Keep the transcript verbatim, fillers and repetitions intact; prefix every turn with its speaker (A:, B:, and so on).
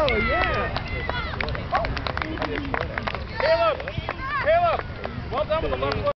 A: Oh, yeah.
B: Caleb! Caleb! Well done with the left foot.